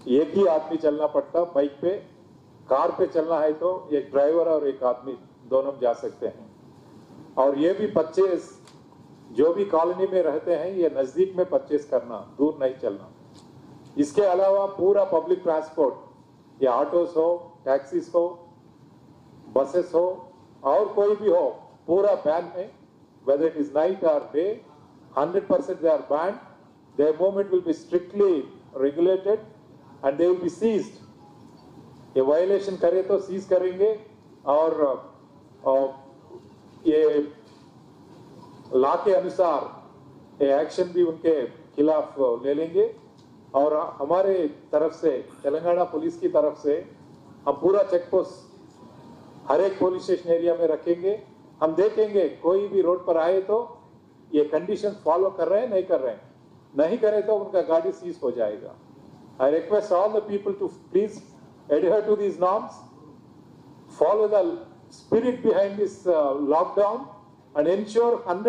एक ही आदमी चलना पड़ता बाइक पे। कार पे चलना है तो एक ड्राइवर और एक आदमी दोनों जा सकते हैं। और ये भी परचेज जो भी कॉलोनी में रहते हैं ये नजदीक में परचेज करना, दूर नहीं चलना। इसके अलावा पूरा पब्लिक ट्रांसपोर्ट, ये ऑटोस हो, टैक्सीज हो, बसेस हो और कोई भी हो, पूरा बैन है। Whether it is night or day, 100% they are banned. Their movement will be strictly regulated and they will be seized. ये वायलेशन करे तो सीज करेंगे और ये लॉ के अनुसार ये एक्शन भी उनके खिलाफ ले लेंगे। और हमारे तरफ से, तेलंगाना पुलिस की तरफ से, हम पूरा चेक पोस्ट हर एक पुलिस स्टेशन एरिया में रखेंगे। हम देखेंगे कोई भी रोड पर आए तो ये कंडीशन फॉलो कर रहे हैं नहीं कर रहे हैं, नहीं करे तो उनका गाड़ी सीज हो जाएगा। I request all the people to please adhere to these norms, follow the spirit behind this lockdown and ensure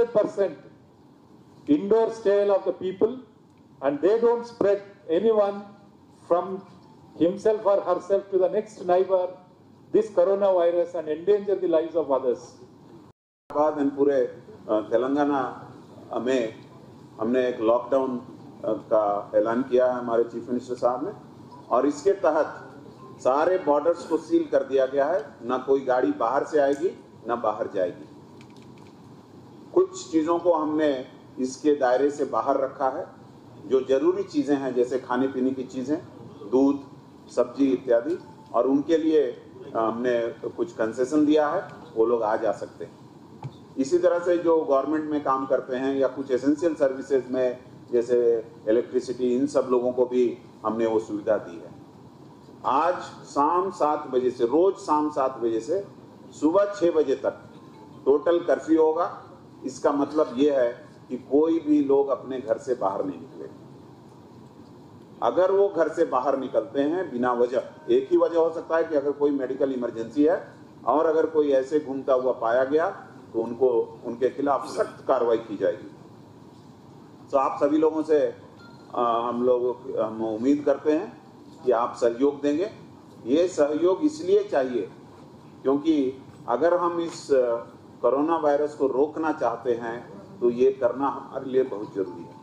100% indoor stay of the people and they don't spread anyone from himself or herself to the next neighbor this coronavirus and endanger the lives of others. बाद पूरे तेलंगाना में हमने एक lockdown का ऐलान किया है हमारे चीफ मिनिस्टर साहब ने, और इसके तहत सारे बॉर्डर्स को सील कर दिया गया है। ना कोई गाड़ी बाहर से आएगी ना बाहर जाएगी। कुछ चीज़ों को हमने इसके दायरे से बाहर रखा है। जो जरूरी चीज़ें हैं जैसे खाने पीने की चीज़ें, दूध, सब्जी इत्यादि, और उनके लिए हमने कुछ कंसेशन दिया है, वो लोग आ जा सकते हैं। इसी तरह से जो गवर्नमेंट में काम करते हैं या कुछ एसेंशियल सर्विसेज में जैसे इलेक्ट्रिसिटी, इन सब लोगों को भी हमने वो सुविधा दी है। आज शाम 7 बजे से, रोज शाम 7 बजे से सुबह 6 बजे तक टोटल कर्फ्यू होगा। इसका मतलब ये है कि कोई भी लोग अपने घर से बाहर नहीं निकले। अगर वो घर से बाहर निकलते हैं बिना वजह, एक ही वजह हो सकता है कि अगर कोई मेडिकल इमरजेंसी है और अगर कोई ऐसे घूमता हुआ पाया गया तो उनके खिलाफ सख्त कार्रवाई की जाएगी। तो आप सभी लोगों से हम उम्मीद करते हैं कि आप सहयोग देंगे। ये सहयोग इसलिए चाहिए क्योंकि अगर हम इस कोरोना वायरस को रोकना चाहते हैं तो ये करना हमारे लिए बहुत जरूरी है।